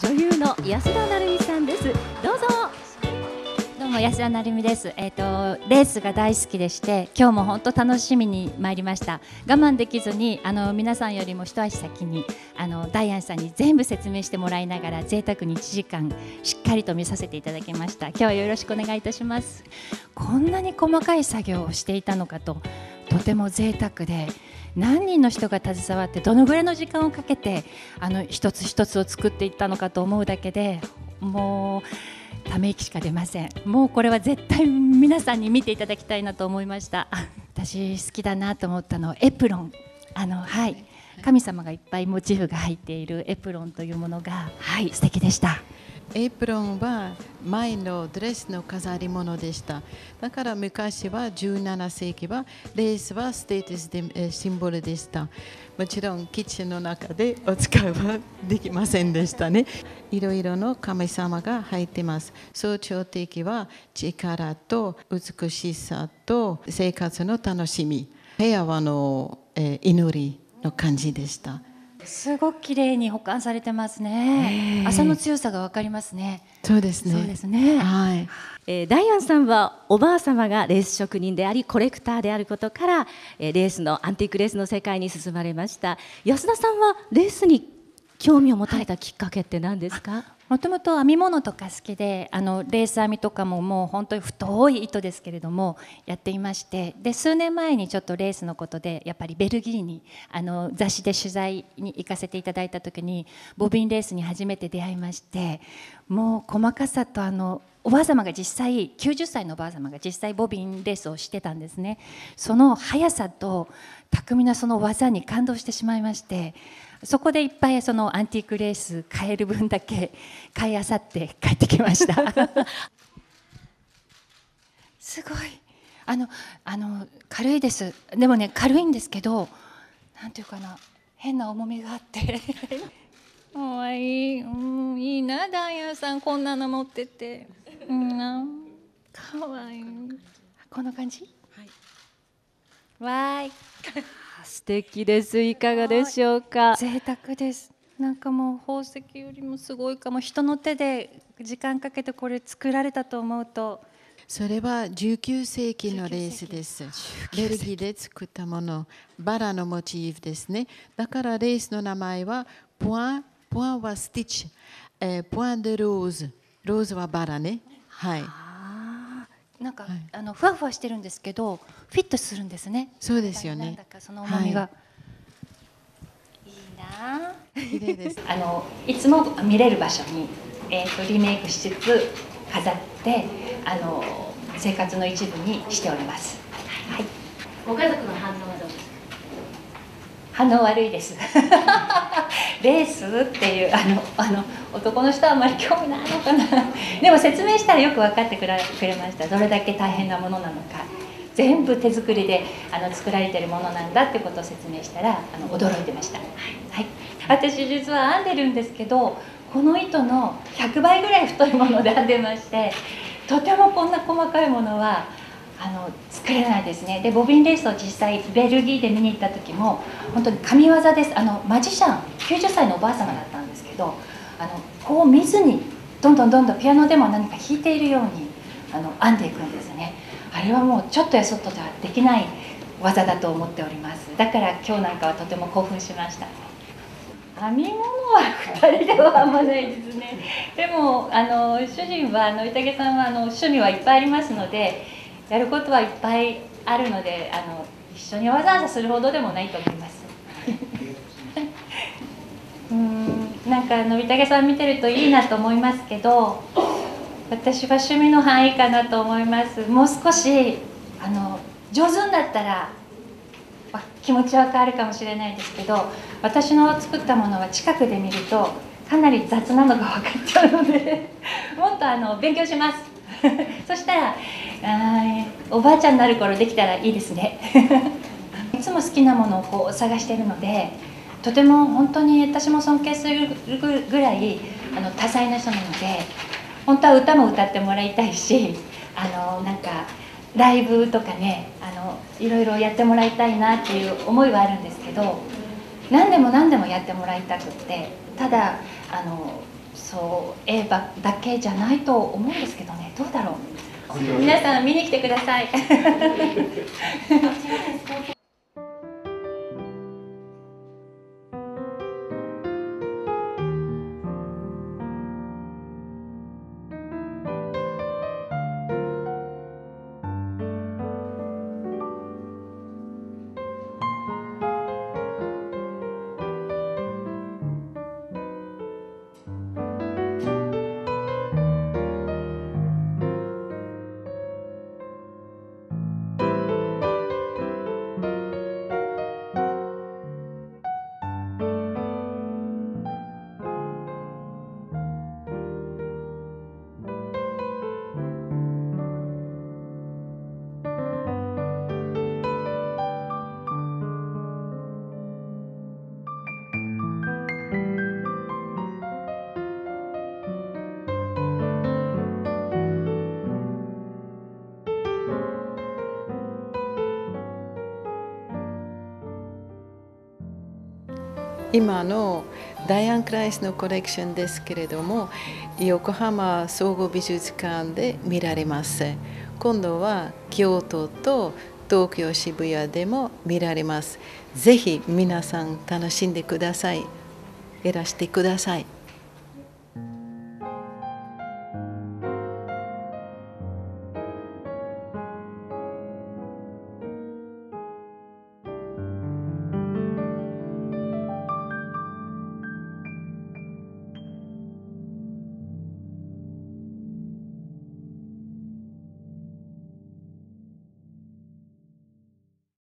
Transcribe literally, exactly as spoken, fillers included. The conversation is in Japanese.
女優の安田成美さんです。どうぞ。 どうも安田成美です。えっとレースが大好きでして、今日も本当楽しみに参りました。我慢できずにあの皆さんよりも一足先にあのダイアンさんに全部説明してもらいながら贅沢にいちじかんしっかりと見させていただきました。今日はよろしくお願いいたします。こんなに細かい作業をしていたのかと、とても贅沢で。何人の人が携わってどのぐらいの時間をかけてあの一つ一つを作っていったのかと思うだけでもうため息しか出ません。もうこれは絶対皆さんに見ていただきたいなと思いました。私好きだなと思ったのはエプロン、あのはい神様がいっぱいモチーフが入っているエプロンというものが、はい、素敵でした。 エプロンは前のドレスの飾り物でした。だから昔はじゅうななせいきはレースはステータスでシンボルでした。もちろんキッチンの中でお使いはできませんでしたね。いろいろの神様が入っています。象徴的は力と美しさと生活の楽しみ、平和の、えー、祈りの感じでした。 すごく綺麗に保管されてますね。朝の強さがわかりますね。 そうですね。 そうですね。 はい。 えー、ダイアンさんはおばあ様がレース職人でありコレクターであることから、えー、レースのアンティークレースの世界に進まれました。安田さんはレースに興味を持たれたきっかけって何ですか？ もともと編み物とか好きで、あのレース編みとかももう本当に太い糸ですけれどもやっていまして、で数年前にちょっとレースのことでやっぱりベルギーにあの雑誌で取材に行かせていただいた時にボビンレースに初めて出会いまして、もう細かさとあのおばあ様が実際きゅうじゅっさいのおばあ様が実際ボビンレースをしてたんですね。その速さと巧みなその技に感動してしまいまして、そこでいっぱいそのアンティークレース買える分だけ買いあさって帰ってきましたすごいあのあの軽いです。でもね軽いんですけど、なんていうかな、変な重みがあってかわいい、うん、いいなダイアンさんこんなの持ってて、うん、かわいい。こんな感じ、はい、わーい素敵です。いかがでしょうか？ 贅沢です。なんかもう宝石よりもすごいかも。人の手で時間かけてこれ作られたと思うと。 それはじゅうきゅうせいきのレースです。ベルギーで作ったもの、バラのモチーフですね。だからレースの名前はポワン、ポワンはスティッチ、えー、ポワンでローズ、ローズはバラね。はい。 なんか、はい、あのふわふわしてるんですけどフィットするんですね。 そうですよね。 なんだかその重みが、はい、いいな。 綺麗です。 あのいつも見れる場所に、えー、とリメイクしつつ飾ってあの生活の一部にしております。はい。 ご家族の反応はどうですか？ 反応悪いですレースっていうあのあの男の人はあまり興味ないのかなでも説明したらよく分かってくれました。どれだけ大変なものなのか、全部手作りであの作られているものなんだってことを説明したらあの驚いてました。はい、私実は編んでるんですけど、この糸のひゃくばいぐらい太いもので編んでまして、とてもこんな細かいものはあの作れないですね。でボビンレースを実際ベルギーで見に行った時も本当に神業です。あのマジシャンきゅうじゅっさいのおばあ様だったんですけど、あのこう見ずにどんどんどんどんピアノでも何か弾いているようにあの編んでいくんですね。あれはもうちょっとやそっとではできない技だと思っております。だから今日なんかはとても興奮しました。編み物はふたりでは編まないですね。でもあの主人はあの板毛さんはあの趣味はいっぱいありますので、やることはいっぱいあるので、あの一緒にわざわざするほどでもないと思いますうーん、なんかのびたけさん見てるといいなと思いますけど、私は趣味の範囲かなと思います。もう少しあの上手になったら気持ちは変わるかもしれないですけど、私の作ったものは近くで見るとかなり雑なのが分かっちゃうのでもっとあの勉強しますそしたらあおばあちゃんになる頃できたらいいですねいつも好きなものをこう探しているので、とても本当に私も尊敬するぐらいあの多彩な人なので、本当は歌も歌ってもらいたいし、あのなんかライブとかね、あのいろいろやってもらいたいなっていう思いはあるんですけど、何でも何でもやってもらいたくって、ただあのそう映画だけじゃないと思うんですけどね、どうだろう。皆さん見に来てください。 今のダイアン・クライスのコレクションですけれども、横浜総合美術館で見られます。今度は京都と東京渋谷でも見られます。ぜひ皆さん楽しんでください。いらしてください。